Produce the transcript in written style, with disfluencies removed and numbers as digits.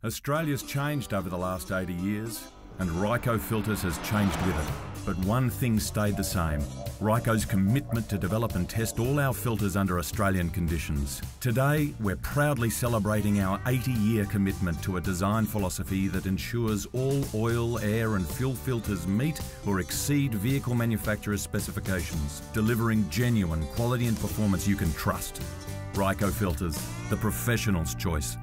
Australia's changed over the last 80 years, and Ryco Filters has changed with it. But one thing stayed the same: Ryco's commitment to develop and test all our filters under Australian conditions. Today, we're proudly celebrating our 80-year commitment to a design philosophy that ensures all oil, air and fuel filters meet or exceed vehicle manufacturers' specifications, delivering genuine quality and performance you can trust. Ryco Filters, the professional's choice.